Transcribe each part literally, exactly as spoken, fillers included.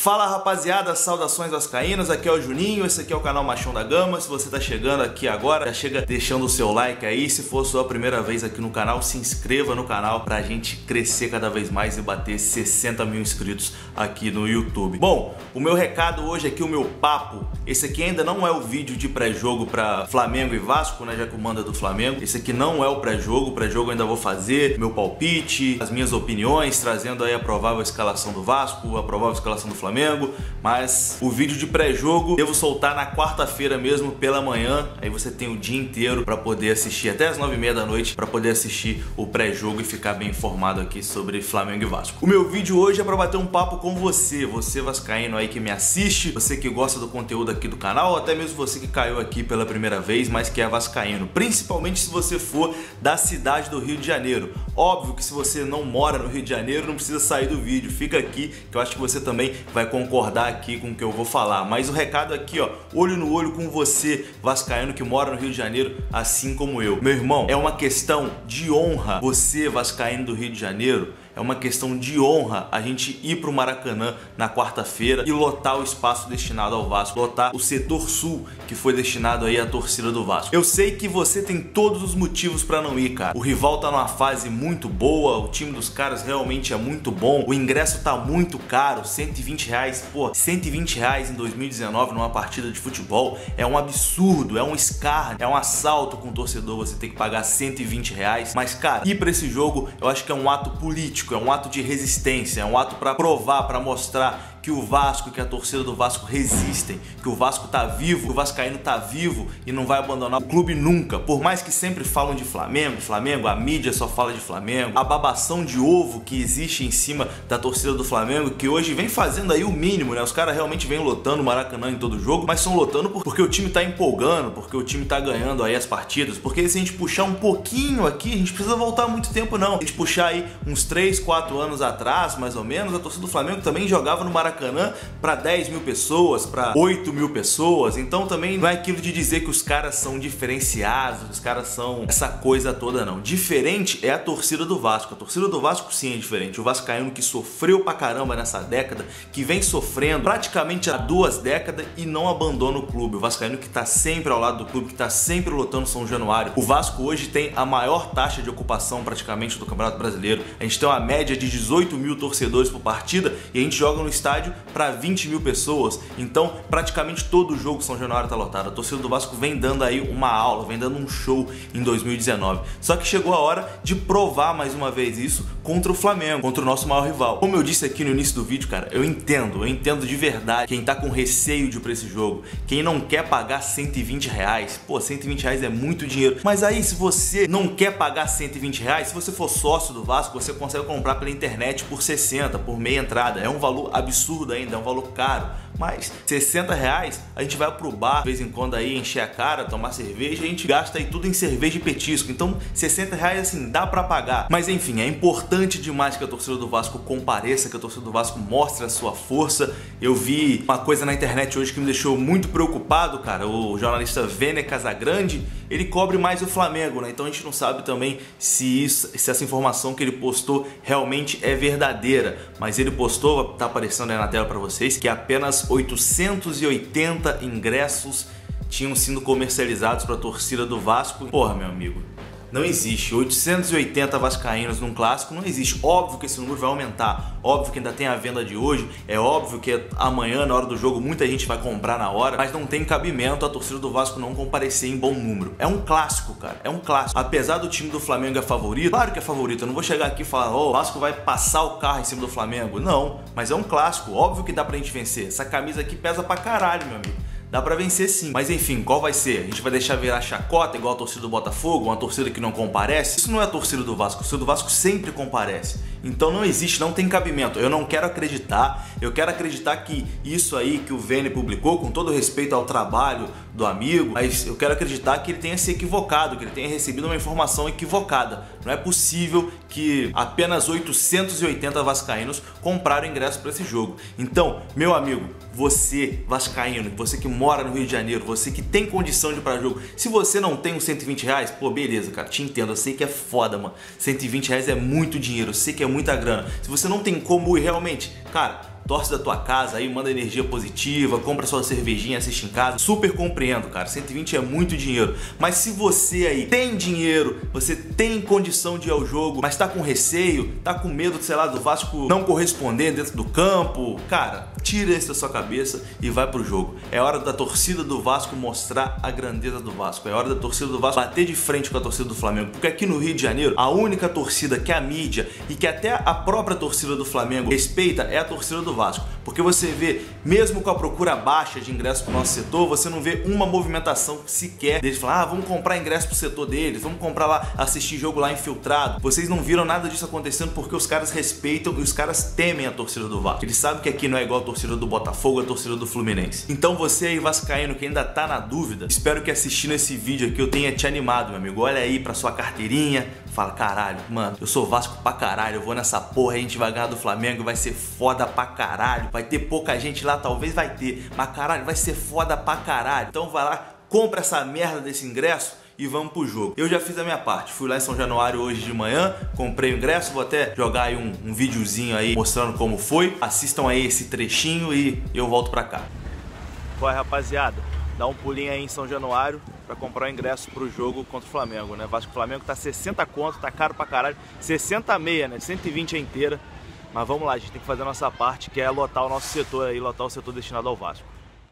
Fala rapaziada, saudações vascaínas, aqui é o Juninho, esse aqui é o canal Machão da Gama. Se você tá chegando aqui agora, já chega deixando o seu like aí. Se for sua primeira vez aqui no canal, se inscreva no canal pra gente crescer cada vez mais e bater sessenta mil inscritos aqui no YouTube. Bom, o meu recado hoje aqui, o meu papo, esse aqui ainda não é o vídeo de pré-jogo pra Flamengo e Vasco, né, já que o manda é do Flamengo. Esse aqui não é o pré-jogo, o pré-jogo eu ainda vou fazer meu palpite, as minhas opiniões, trazendo aí a provável escalação do Vasco, a provável escalação do Flamengo, mas o vídeo de pré-jogo devo soltar na quarta-feira mesmo pela manhã, aí você tem o dia inteiro para poder assistir, até as nove e meia da noite, para poder assistir o pré-jogo e ficar bem informado aqui sobre Flamengo e Vasco. O meu vídeo hoje é para bater um papo com você, você vascaíno aí que me assiste, você que gosta do conteúdo aqui do canal, ou até mesmo você que caiu aqui pela primeira vez, mas que é vascaíno, principalmente se você for da cidade do Rio de Janeiro. Óbvio que se você não mora no Rio de Janeiro, não precisa sair do vídeo, fica aqui que eu acho que você também vai concordar aqui com o que eu vou falar. Mas o recado aqui, ó, olho no olho com você, vascaíno que mora no Rio de Janeiro, assim como eu. Meu irmão, é uma questão de honra você, vascaíno do Rio de Janeiro, é uma questão de honra a gente ir pro Maracanã na quarta-feira e lotar o espaço destinado ao Vasco, lotar o setor sul que foi destinado aí à torcida do Vasco. Eu sei que você tem todos os motivos pra não ir, cara. O rival tá numa fase muito boa, o time dos caras realmente é muito bom, o ingresso tá muito caro, cento e vinte reais, pô, cento e vinte reais em dois mil e dezenove numa partida de futebol é um absurdo, é um escárnio, é um assalto com o torcedor você ter que pagar cento e vinte reais. Mas, cara, ir pra esse jogo eu acho que é um ato político, é um ato de resistência, é um ato para provar, para mostrar que o Vasco, que a torcida do Vasco resistem, que o Vasco tá vivo, que o vascaíno tá vivo e não vai abandonar o clube nunca. Por mais que sempre falam de Flamengo, Flamengo, a mídia só fala de Flamengo, a babação de ovo que existe em cima da torcida do Flamengo, que hoje vem fazendo aí o mínimo, né? Os caras realmente vêm lotando o Maracanã em todo jogo, mas estão lotando porque o time tá empolgando, porque o time tá ganhando aí as partidas, porque se a gente puxar um pouquinho aqui, a gente precisa voltar muito tempo não. Se a gente puxar aí uns três, quatro anos atrás, mais ou menos, a torcida do Flamengo também jogava no Maracanã Maracanã para dez mil pessoas, para oito mil pessoas, então também não é aquilo de dizer que os caras são diferenciados, os caras são essa coisa toda não. Diferente é a torcida do Vasco, a torcida do Vasco sim é diferente, o vascaíno que sofreu pra caramba nessa década, que vem sofrendo praticamente há duas décadas e não abandona o clube, o vascaíno que tá sempre ao lado do clube, que tá sempre lotando São Januário. O Vasco hoje tem a maior taxa de ocupação praticamente do Campeonato Brasileiro, a gente tem uma média de dezoito mil torcedores por partida e a gente joga no estádio para vinte mil pessoas, então praticamente todo o jogo São Januário tá lotado. A torcida do Vasco vem dando aí uma aula, vem dando um show em dois mil e dezenove. Só que chegou a hora de provar mais uma vez isso contra o Flamengo, contra o nosso maior rival. Como eu disse aqui no início do vídeo, cara, eu entendo, eu entendo de verdade quem tá com receio de ir pra esse jogo, quem não quer pagar cento e vinte reais, pô, cento e vinte reais é muito dinheiro, mas aí se você não quer pagar cento e vinte reais, se você for sócio do Vasco, você consegue comprar pela internet por sessenta, por meia entrada, é um valor absurdo ainda, é um valor caro, mas sessenta reais a gente vai pro bar de vez em quando aí encher a cara, tomar cerveja, a gente gasta aí tudo em cerveja e petisco, então sessenta reais assim dá pra pagar. Mas enfim, é importante demais que a torcida do Vasco compareça, que a torcida do Vasco mostre a sua força. Eu vi uma coisa na internet hoje que me deixou muito preocupado, cara, o jornalista Vene Casagrande, ele cobre mais o Flamengo, né? Então a gente não sabe também se, isso, se essa informação que ele postou realmente é verdadeira, mas ele postou, tá aparecendo aí na tela pra vocês, que apenas oitocentos e oitenta ingressos tinham sido comercializados para a torcida do Vasco. Porra, meu amigo, não existe. oitocentos e oitenta vascaínos num clássico não existe. Óbvio que esse número vai aumentar. Óbvio que ainda tem a venda de hoje. É óbvio que amanhã, na hora do jogo, muita gente vai comprar na hora. Mas não tem cabimento a torcida do Vasco não comparecer em bom número. É um clássico, cara. É um clássico. Apesar do time do Flamengo é favorito, claro que é favorito. Eu não vou chegar aqui e falar, ó, oh, o Vasco vai passar o carro em cima do Flamengo. Não, mas é um clássico. Óbvio que dá pra gente vencer. Essa camisa aqui pesa pra caralho, meu amigo. Dá pra vencer sim. Mas enfim, qual vai ser? A gente vai deixar virar chacota igual a torcida do Botafogo? Uma torcida que não comparece? Isso não é a torcida do Vasco. A torcida do Vasco sempre comparece. Então não existe, não tem cabimento. Eu não quero acreditar. Eu quero acreditar que isso aí que o Vene publicou, com todo respeito ao trabalho do amigo, mas eu quero acreditar que ele tenha se equivocado, que ele tenha recebido uma informação equivocada. Não é possível que apenas oitocentos e oitenta vascaínos compraram ingresso para esse jogo. Então, meu amigo, você vascaíno, você que mora no Rio de Janeiro, você que tem condição de ir para jogo, se você não tem uns cento e vinte reais, pô, beleza, cara, te entendo, eu sei que é foda, mano. cento e vinte reais é muito dinheiro, eu sei que é muita grana. Se você não tem como ir realmente, cara, torce da tua casa aí, manda energia positiva, compra sua cervejinha, assiste em casa. Super compreendo, cara, cento e vinte é muito dinheiro. Mas se você aí tem dinheiro, você tem condição de ir ao jogo, mas tá com receio, tá com medo, sei lá, do Vasco não corresponder dentro do campo, cara, tira isso da sua cabeça e vai pro jogo. É hora da torcida do Vasco mostrar a grandeza do Vasco. É hora da torcida do Vasco bater de frente com a torcida do Flamengo. Porque aqui no Rio de Janeiro, a única torcida que a mídia e que até a própria torcida do Flamengo respeita é a torcida do Vasco. Porque você vê, mesmo com a procura baixa de ingressos pro nosso setor, você não vê uma movimentação sequer deles falar, ah, vamos comprar ingresso pro setor deles, vamos comprar lá, assistir jogo lá infiltrado. Vocês não viram nada disso acontecendo porque os caras respeitam e os caras temem a torcida do Vasco. Eles sabem que aqui não é igual a torcida do Botafogo, a torcida do Fluminense. Então você aí, vascaíno, que ainda tá na dúvida, espero que assistindo esse vídeo aqui eu tenha te animado, meu amigo. Olha aí pra sua carteirinha, fala, caralho, mano, eu sou Vasco pra caralho, eu vou nessa porra, a gente vai ganhar do Flamengo, vai ser foda pra caralho, vai ter pouca gente lá, talvez vai ter, mas caralho, vai ser foda pra caralho. Então vai lá, compra essa merda desse ingresso e vamos pro jogo. Eu já fiz a minha parte, fui lá em São Januário hoje de manhã, comprei o ingresso, vou até jogar aí um, um videozinho aí mostrando como foi. Assistam aí esse trechinho e eu volto pra cá. Qual é, rapaziada? Dá um pulinho aí em São Januário pra comprar o ingresso pro jogo contra o Flamengo, né? Vasco Flamengo tá sessenta conto, tá caro pra caralho, sessenta a meia, né? cento e vinte a inteira. Mas vamos lá, a gente tem que fazer a nossa parte, que é lotar o nosso setor aí, lotar o setor destinado ao Vasco.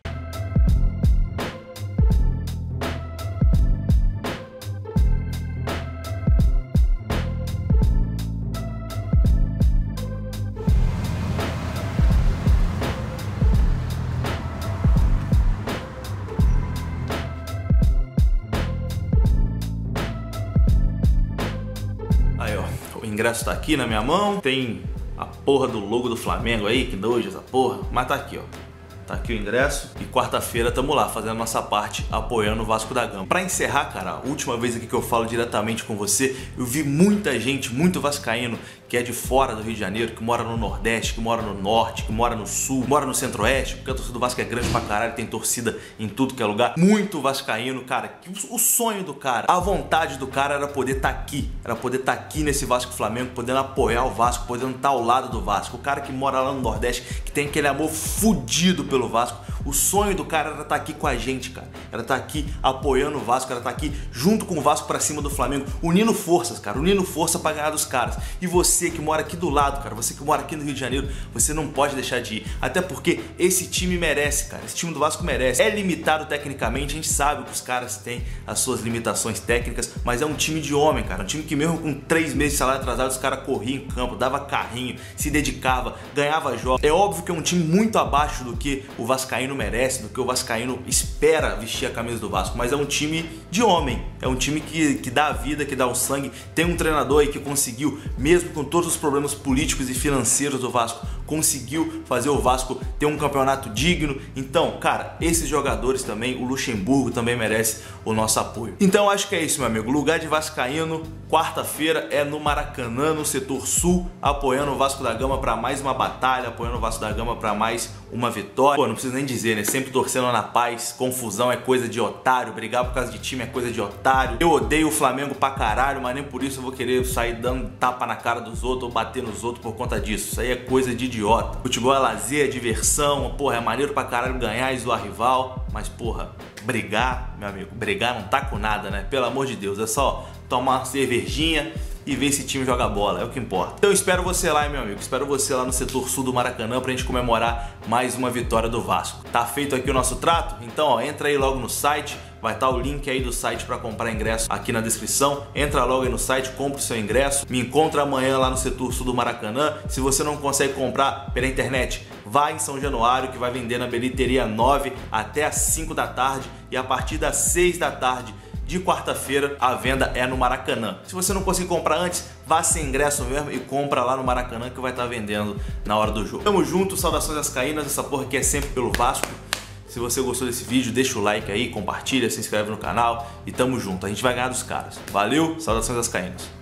Aí, ó, o ingresso tá aqui na minha mão, tem a porra do logo do Flamengo aí, que nojo essa porra, mas tá aqui, ó. Tá aqui o ingresso e quarta-feira tamo lá fazendo a nossa parte, apoiando o Vasco da Gama. Pra encerrar, cara, a última vez aqui que eu falo diretamente com você, eu vi muita gente, muito vascaíno, que é de fora do Rio de Janeiro, que mora no Nordeste, que mora no Norte, que mora no Sul, que mora no Centro-Oeste, porque a torcida do Vasco é grande pra caralho, tem torcida em tudo que é lugar. Muito vascaíno, cara, o sonho do cara, a vontade do cara era poder estar tá aqui, era poder estar tá aqui nesse Vasco Flamengo, podendo apoiar o Vasco, podendo estar tá ao lado do Vasco. O cara que mora lá no Nordeste, que tem aquele amor fudido pelo Vasco, o sonho do cara era estar aqui com a gente, cara. Era estar aqui apoiando o Vasco, era estar aqui junto com o Vasco pra cima do Flamengo, unindo forças, cara, unindo força pra ganhar dos caras. E você que mora aqui do lado, cara, você que mora aqui no Rio de Janeiro, você não pode deixar de ir. Até porque esse time merece, cara, esse time do Vasco merece. É limitado tecnicamente, a gente sabe que os caras têm as suas limitações técnicas, mas é um time de homem, cara. Um time que mesmo com três meses de salário atrasado, os caras corriam em campo, dava carrinho, se dedicava, ganhava jogos. É óbvio que é um time muito abaixo do que o vascaíno merece, do que o vascaíno espera vestir a camisa do Vasco, mas é um time de homem, é um time que, que dá a vida, que dá o sangue. Tem um treinador aí que conseguiu, mesmo com todos os problemas políticos e financeiros do Vasco, conseguiu fazer o Vasco ter um campeonato digno. Então, cara, esses jogadores também, o Luxemburgo também merece o nosso apoio. Então acho que é isso, meu amigo, lugar de vascaíno, quarta-feira é no Maracanã, no setor sul, apoiando o Vasco da Gama para mais uma batalha, apoiando o Vasco da Gama para mais uma vitória. Pô, não preciso nem dizer, né? Sempre torcendo na paz, confusão é coisa de otário, brigar por causa de time é coisa de otário. Eu odeio o Flamengo pra caralho, mas nem por isso eu vou querer sair dando tapa na cara dos outros ou bater nos outros por conta disso. Isso aí é coisa de idiota. Futebol é lazer, é diversão, porra, é maneiro pra caralho ganhar e zoar rival, mas porra, brigar, meu amigo, brigar não tá com nada, né? Pelo amor de Deus, é só tomar uma cervejinha e ver se time joga bola, é o que importa. Então eu espero você lá, hein, meu amigo, espero você lá no setor sul do Maracanã pra gente comemorar mais uma vitória do Vasco. Tá feito aqui o nosso trato? Então, ó, entra aí logo no site, vai estar o link aí do site para comprar ingresso aqui na descrição. Entra logo aí no site, compra o seu ingresso, me encontra amanhã lá no setor sul do Maracanã. Se você não consegue comprar pela internet, vai em São Januário, que vai vender na bilheteria nove até as cinco da tarde, e a partir das seis da tarde de quarta-feira a venda é no Maracanã. Se você não conseguir comprar antes, vá sem ingresso mesmo e compra lá no Maracanã, que vai estar vendendo na hora do jogo. Tamo junto, saudações vascaínas, essa porra aqui é sempre pelo Vasco. Se você gostou desse vídeo, deixa o like aí, compartilha, se inscreve no canal e tamo junto. A gente vai ganhar dos caras. Valeu, saudações vascaínas.